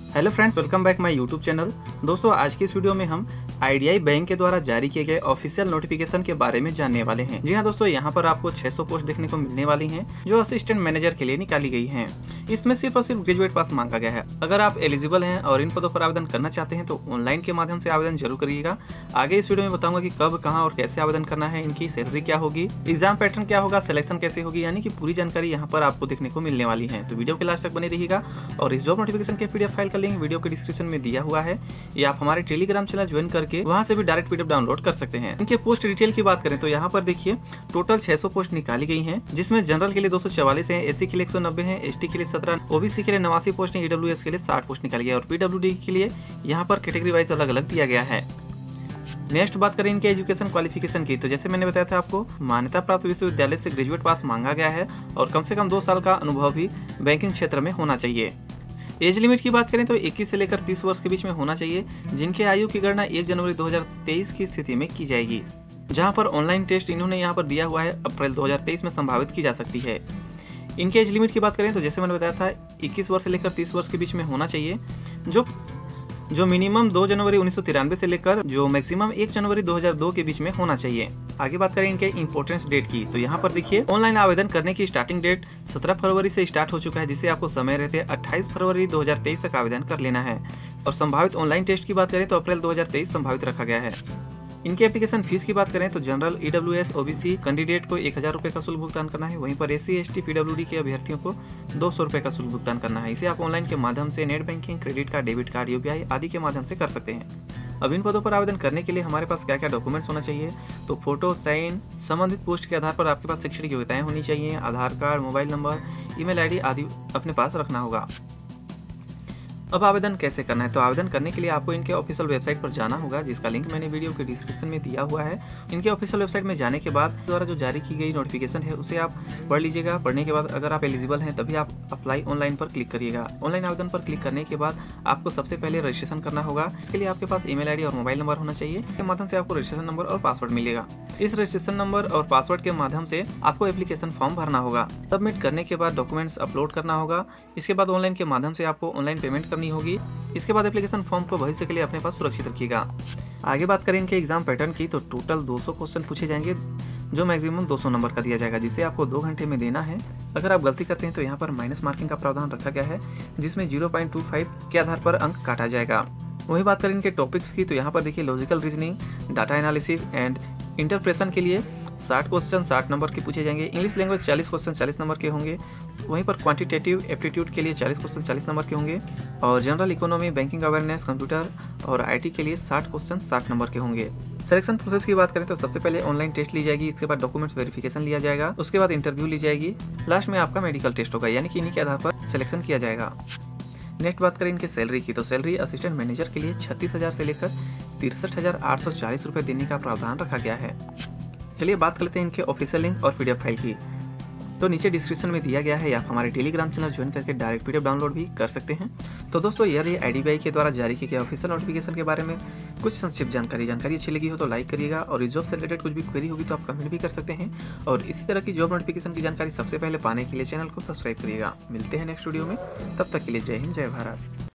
Hello friends, welcome back my YouTube channel. दोस्तों, आज की इस वीडियो में हम आईडीआई बैंक के द्वारा जारी किए गए ऑफिशियल नोटिफिकेशन के बारे में जानने वाले हैं। जी हां दोस्तों, यहां पर आपको 600 पोस्ट देखने को मिलने वाली हैं जो असिस्टेंट मैनेजर के लिए निकाली गई हैं। इसमें सिर्फ और सिर्फ ग्रेजुएट पास मांगा गया है। अगर आप एलिजिबल हैं और इन पदों पर आवेदन करना चाहते हैं तो ऑनलाइन के माध्यम से आवेदन जरूर करिएगा। आगे इस वीडियो में बताऊंगा कि कब, कहां और कैसे आवेदन करना है, इनकी सैलरी क्या होगी, एग्जाम पैटर्न क्या होगा, सिलेक्शन कैसे होगी, यानी कि पूरी जानकारी यहाँ पर आपको देखने को मिलने वाली है। तो वीडियो के लास्ट तक बने रहिएगा। और इस जॉब नोटिफिकेशन के पीडीएफ फाइल का लिंक वीडियो के डिस्क्रिप्शन में दिया हुआ है। ये आप हमारे टेलीग्राम चैनल ज्वाइन करके वहां से भी डायरेक्ट पीडीएफ डाउनलोड कर सकते हैं। इनके पोस्ट डिटेल की बात करें तो यहाँ पर देखिए टोटल 600 पोस्ट निकाली गई हैं, जिसमें जनरल के लिए 244 है, एससी के लिए 190 है, एसटी के लिए 17, ओबीसी के लिए 89 पोस्ट है, ईडब्ल्यूएस के लिए 60 पोस्ट निकाली गई और पीडब्ल्यूडी के लिए यहाँ पर कैटेगरी वाइज अलग अलग दिया गया है। नेक्स्ट बात करें इनके एजुकेशन क्वालिफिकेशन की, तो जैसे मैंने बताया था आपको, मान्यता प्राप्त विश्वविद्यालय से ग्रेजुएट पास मांगा गया है और कम से कम 2 साल का अनुभव भी बैंकिंग क्षेत्र में होना चाहिए। एज लिमिट की बात करें तो 21 से लेकर 30 वर्ष के बीच में होना चाहिए, जिनके आयु की गणना 1 जनवरी 2023 की स्थिति में की जाएगी। जहां पर ऑनलाइन टेस्ट इन्होंने यहाँ पर दिया हुआ है अप्रैल 2023 में संभावित की जा सकती है। इनके एज लिमिट की बात करें तो जैसे मैंने बताया था 21 वर्ष से लेकर 30 वर्ष के बीच में होना चाहिए, जो मिनिमम 2 जनवरी 1993 से लेकर जो मैक्सिमम 1 जनवरी 2002 के बीच में होना चाहिए। आगे बात करें इनके इंपॉर्टेंस डेट की, तो यहाँ पर देखिए ऑनलाइन आवेदन करने की स्टार्टिंग डेट 17 फरवरी से स्टार्ट हो चुका है, जिससे आपको समय रहते 28 फरवरी 2023 तक आवेदन कर लेना है। और संभावित ऑनलाइन टेस्ट की बात करें तो अप्रैल 2023 संभावित रखा गया है। इनके एप्लीकेशन फीस की बात करें तो जनरल, ईडब्ल्यूएस, ओबीसी कैंडिडेट को 1000 रुपये का शुल्क भुगतान करना है। वहीं पर एससी, एसटी, पीडब्ल्यूडी के अभ्यर्थियों को 200 रुपये का शुल्क भुगतान करना है। इसे आप ऑनलाइन के माध्यम से net banking, credit card, debit card, UPI आदि के माध्यम से कर सकते हैं। अब इन पदों पर आवेदन करने के लिए हमारे पास क्या क्या डॉक्यूमेंट्स होना चाहिए, तो फोटो, साइन, संबंधित पोस्ट के आधार पर आपके पास शैक्षणिक योग्यताएं होनी चाहिए, Aadhaar card, mobile number, email ID आदि अपने पास रखना होगा। अब आवेदन कैसे करना है, तो आवेदन करने के लिए आपको इनके ऑफिशियल वेबसाइट पर जाना होगा, जिसका लिंक मैंने वीडियो के डिस्क्रिप्शन में दिया हुआ है। इनके ऑफिशियल वेबसाइट में जाने के बाद द्वारा जो जारी की गई नोटिफिकेशन है उसे आप पढ़ लीजिएगा। पढ़ने के बाद अगर आप एलिजिबल हैं तभी आप अप्लाई ऑनलाइन पर क्लिक करिएगा। ऑनलाइन आवेदन पर क्लिक करने के बाद आपको सबसे पहले रजिस्ट्रेशन करना होगा। इसके लिए आपके पास ईमेल आईडी और मोबाइल नंबर होना चाहिए। इसके माध्यम से आपको रजिस्ट्रेशन नंबर और पासवर्ड मिलेगा। इस रजिस्ट्रेशन नंबर और पासवर्ड के माध्यम से आपको एप्लीकेशन फॉर्म भरना होगा। सबमिट करने के बाद डॉक्यूमेंट्स अपलोड करना होगा। इसके बाद ऑनलाइन के माध्यम से आपको ऑनलाइन पेमेंट करनी होगी। इसके बाद एप्लीकेशन फॉर्म को भविष्य के लिए अपने पास सुरक्षित रखिएगा। आगे बात करें इनके एग्जाम पैटर्न की, तो टोटल 200 क्वेश्चन पूछे जाएंगे, जो मैक्सिमम 200 नंबर का दिया जाएगा, जिसे आपको 2 घंटे में देना है। अगर आप गलती करते हैं तो यहाँ पर माइनस मार्किंग का प्रावधान रखा गया है, जिसमें 0.25 के आधार पर अंक काटा जाएगा। वही बात करें इनके टॉपिक्स की, तो यहाँ पर देखिए logical reasoning, data analysis and interpretation के लिए 60 क्वेश्चन 60 नंबर के पूछे जाएंगे। इंग्लिश लैंग्वेज 40 क्वेश्चन 40 नंबर के होंगे। वहीं पर क्वांटिटेटिव एप्टीट्यूड के लिए 40 क्वेश्चन 40 नंबर के होंगे। और general economy, banking awareness, computer और आईटी के लिए 60 क्वेश्चन 60 नंबर के होंगे। सिलेक्शन प्रोसेस की बात करें तो सबसे पहले ऑनलाइन टेस्ट ली जाएगी, इसके बाद डॉक्यूमेंट्स वेरिफिकेशन लिया जाएगा, उसके बाद इंटरव्यू ली जाएगी, लास्ट में आपका मेडिकल टेस्ट होगा, यानी कि इन्हीं के आधार पर सिलेक्शन किया जाएगा। नेक्स्ट बात करें इनके सैलरी की, तो सैलरी असिस्टेंट मैनेजर के लिए 36,000 से लेकर 63,840 रुपये देने का प्रावधान रखा गया है। चलिए बात करते हैं इनके ऑफिशियल लिंक और पीडीएफ फाइल की, तो नीचे डिस्क्रिप्शन में दिया गया है। आप हमारे टेलीग्राम चैनल ज्वाइन करके डायरेक्ट पीडीएफ डाउनलोड भी कर सकते हैं। तो दोस्तों, यह रही आईडीबीआई के द्वारा जारी किए गए ऑफिशियल नोटिफिकेशन के बारे में कुछ संक्षिप्त जानकारी अच्छी लगी हो तो लाइक करिएगा, और इस जॉब से रिलेटेड कुछ भी क्वेरी होगी तो आप कमेंट भी कर सकते हैं। और इसी तरह की जॉब नोटिफिकेशन की जानकारी सबसे पहले पाने के लिए चैनल को सब्सक्राइब करिएगा। मिलते हैं नेक्स्ट वीडियो में, तब तक के लिए जय हिंद, जय भारत।